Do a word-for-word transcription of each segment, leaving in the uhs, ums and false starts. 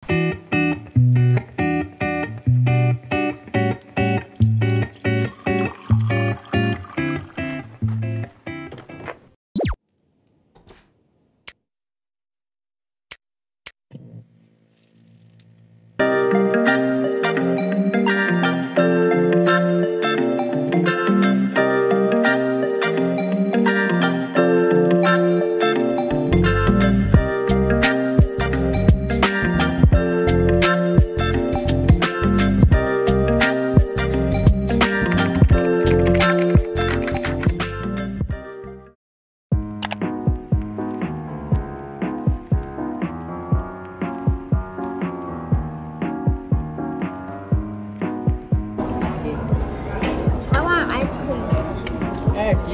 ระหว่างไอศครีมแอบกิน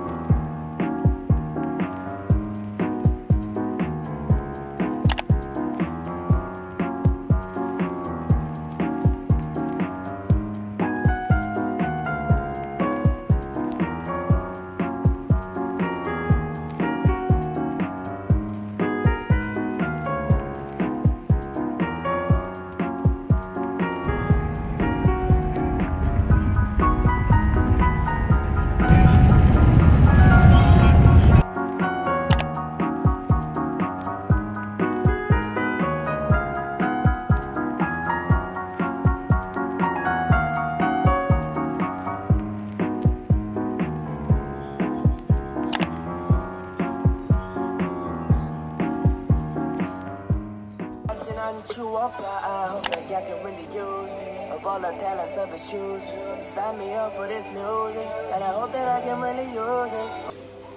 You up, I hope that y'all can really use me. Of all the talents of the shoes, sign me up for this music, and I hope that I can really use it.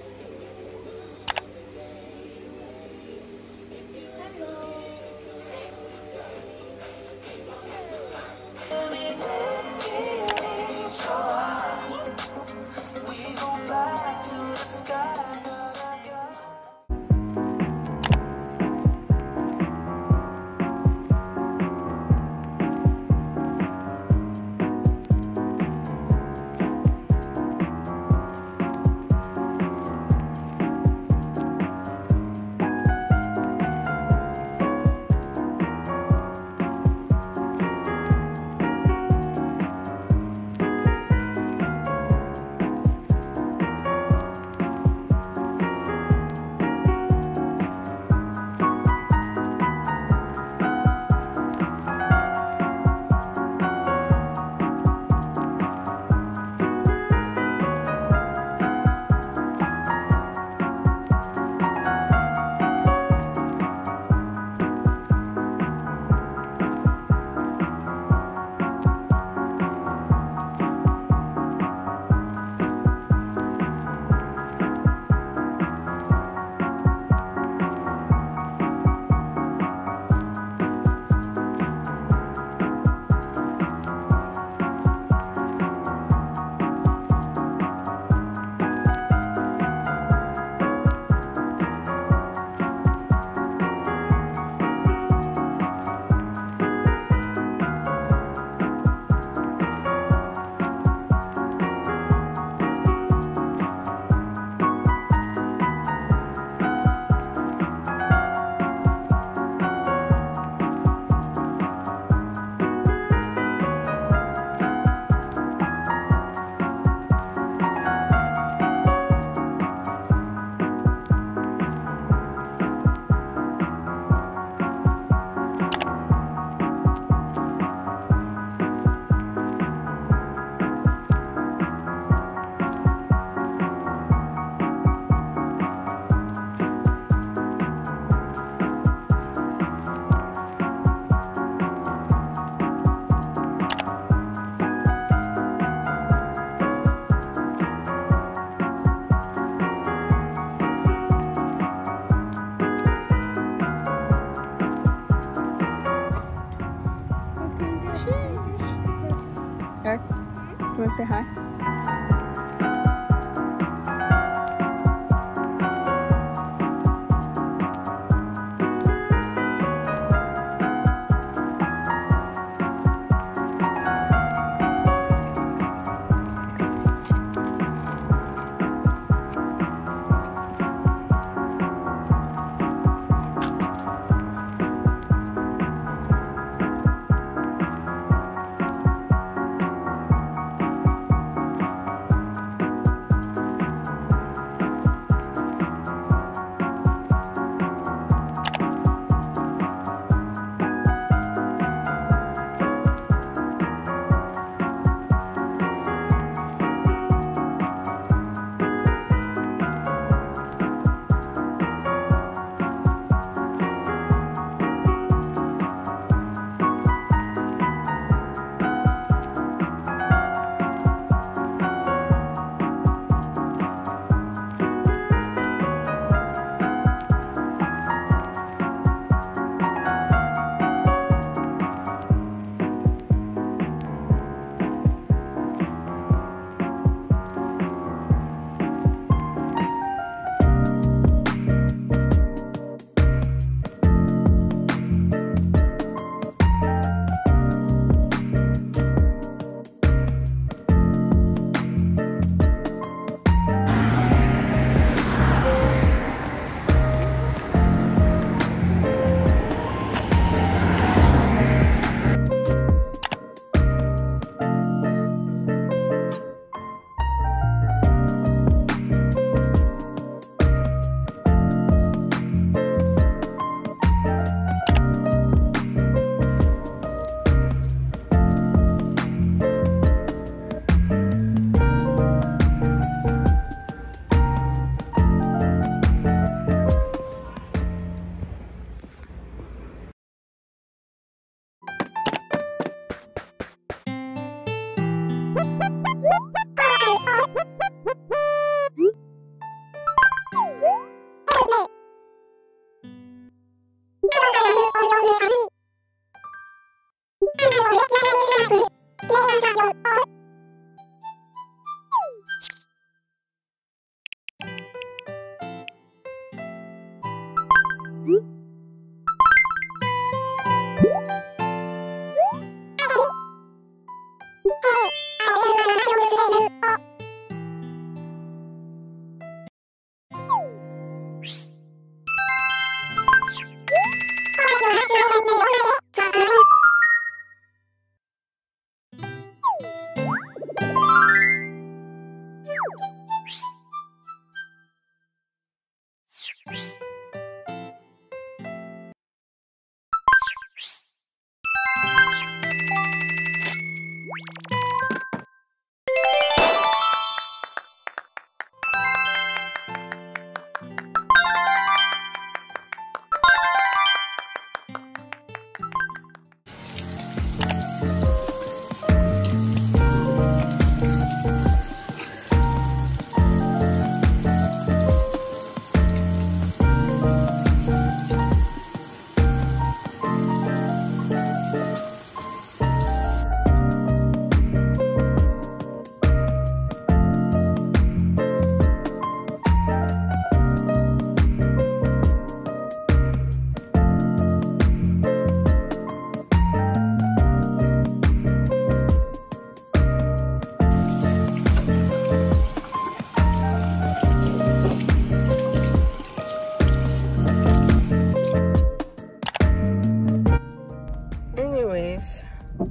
We gon' fly to the sky. Eric, you want to say hi? Anyways,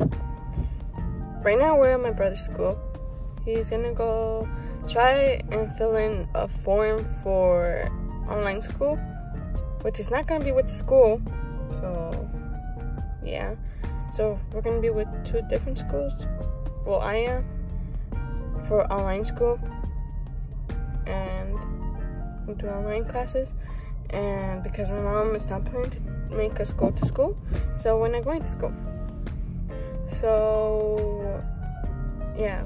right now we're at my brother's school. He's gonna go try and fill in a form for online school, which is not gonna be with the school. So yeah, so we're gonna be with two different schools. Well, I am for online school, and we'll do online classes. And because my mom is not planning to make us go to school, so we're not going to school. So yeah.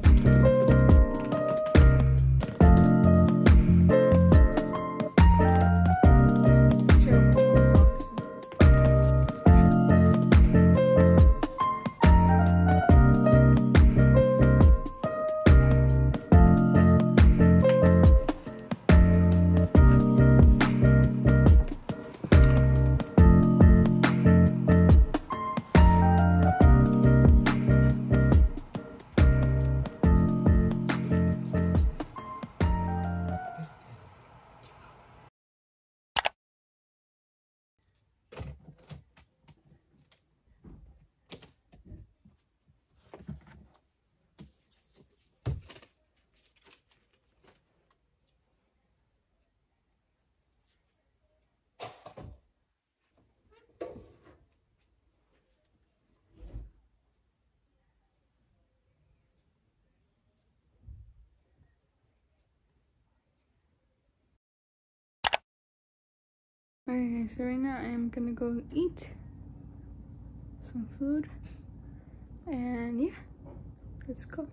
Okay, so right now I'm gonna go eat some food, and yeah, let's go.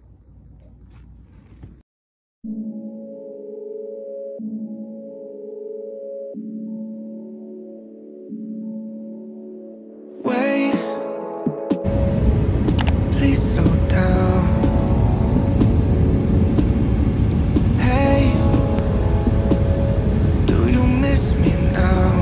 Wait, please slow down. Hey, do you miss me now?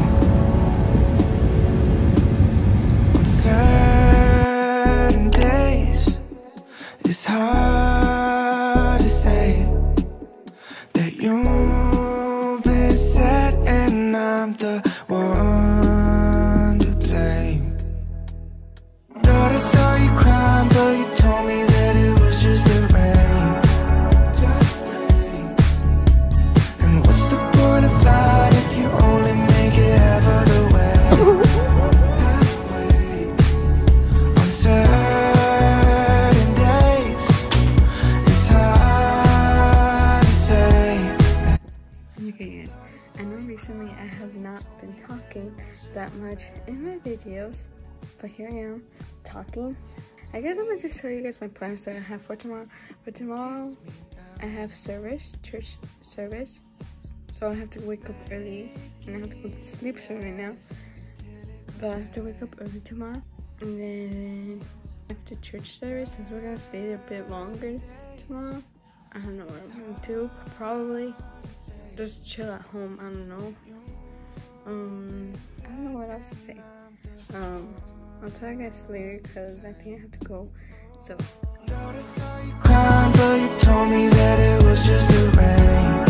On certain days, it's hard to say that you've been sad and I'm the one to blame. Thought I saw you crying, but you told me that it was just the rain. Just rain. And what's the point of flying if you only make it half of the way? Halfway. On certain days, it's hard to say. Okay guys, I know recently I have not been talking that much in my videos, but here I am talking. I guess I'm gonna just tell you guys my plans that I have for tomorrow. For tomorrow, I have service, church service, so I have to wake up early, and I have to go to sleep soon right now. But I have to wake up early tomorrow, and then After church service, since we're gonna stay there a bit longer tomorrow, I don't know what I'm gonna do. Probably just chill at home. I don't know. Um, I don't know what else to say. Um, I'll tell you guys later because I think I have to go. So. Crying, but you told me that it was just the rain.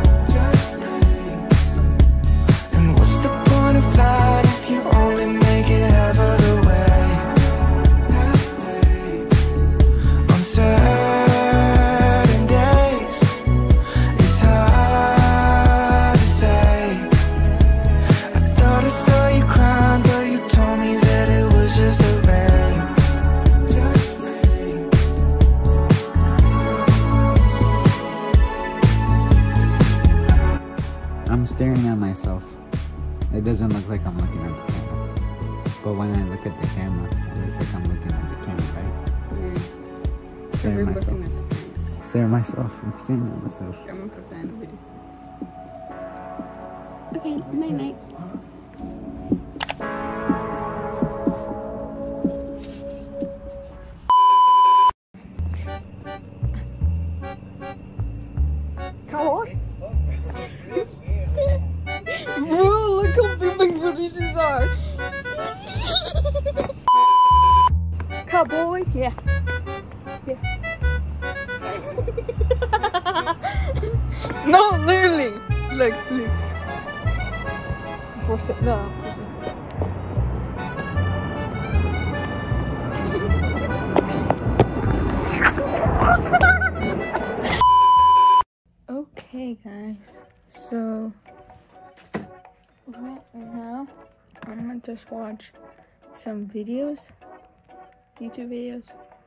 And what's the point of flying if you only make it half of the way? On certain days, it's hard to say. I thought I saw you crying, but you told me that it was just the rain. I'm staring at myself. It doesn't look like I'm looking at the camera. But when I look at the camera, it looks like I'm looking at the camera, right? Yeah. Stare at myself. Stare at myself. I'm staring at myself. I'm gonna put that in the video. Okay, night night. Bro, look how big my brother's shoes are. Cowboy, yeah. Yeah. No, literally. Look, look. Force it. No, force it. Okay, guys. So. Right now, I'm gonna just watch some videos, YouTube videos,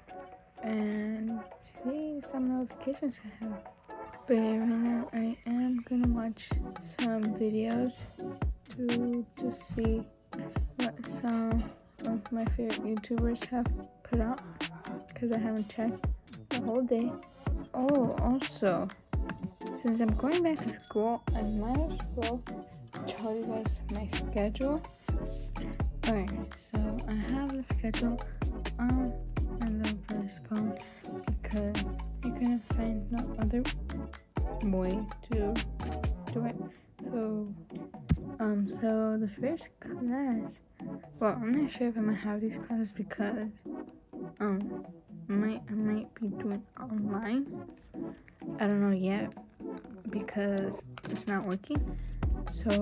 and see some notifications I have. But right now, I am gonna watch some videos to to see what some of my favorite YouTubers have put out, because I haven't checked the whole day. Oh, also, since I'm going back to school, I might as well tell you guys my schedule. Alright, so I have the schedule on my little brother's phone because you couldn't find no other way to do it. So, um, so the first class, well, I'm not sure if I'm gonna have these classes because, um, I might, I might be doing online. I don't know yet because it's not working. So,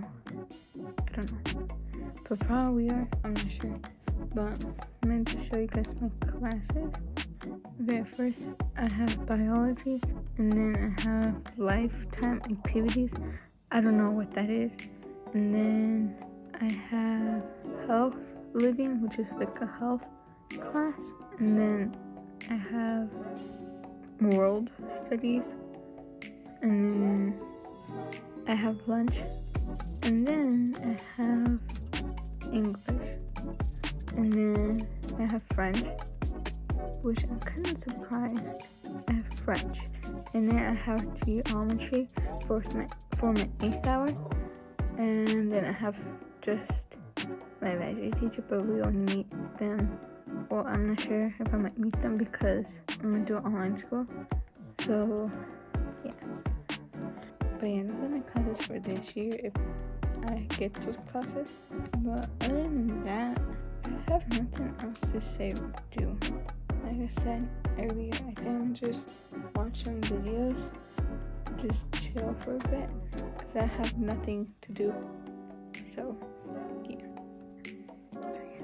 I don't know. But probably we are, I'm not sure. But I'm going to show you guys my classes. Okay, first I have biology, and then I have lifetime activities. I don't know what that is. And then I have health living, which is like a health class. And then I have world studies. And then I have lunch, and then I have English, and then I have French, which I'm kind of surprised. I have French, and then I have geometry for my for my eighth hour, and then I have just my biology teacher, but we only meet them. Well, I'm not sure if I might meet them because I'm gonna do online school. So yeah. But yeah, those are my classes for this year if I get those classes. But other than that, I have nothing else to say or do. Like I said earlier, I think I'm just watch some videos, just chill for a bit, because I have nothing to do. So, yeah. So, yeah.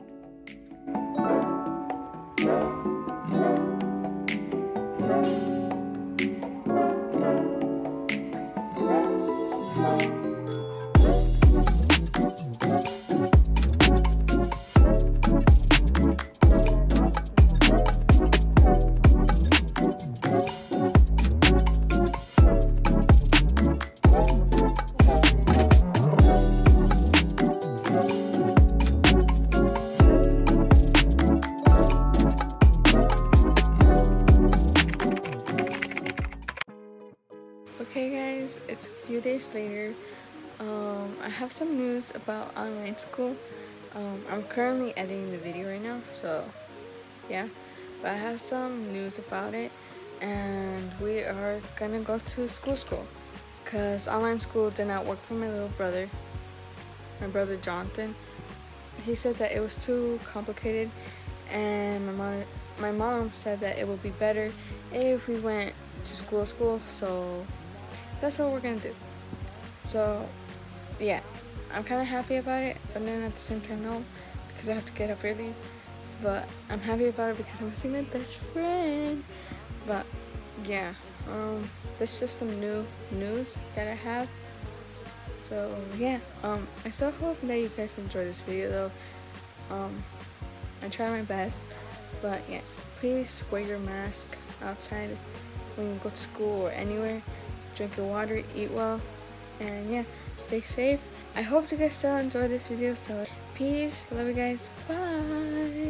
Okay guys, it's a few days later. Um, I have some news about online school. Um, I'm currently editing the video right now, so yeah, but I have some news about it, and we are gonna go to school school because online school did not work for my little brother, my brother Jonathan. He said that it was too complicated, and my mom my mom said that it would be better if we went to school school. So that's what we're gonna do. So yeah, I'm kind of happy about it, but then at the same time no, because I have to get up early. But I'm happy about it because I'm gonna see my best friend. But yeah, um that's just some new news that I have. So yeah, um I still hope that you guys enjoy this video though. um I try my best, but yeah, please wear your mask outside when you go to school or anywhere. Drink your water, eat well, and yeah, stay safe. I hope you guys still enjoy this video. So peace, love you guys, bye.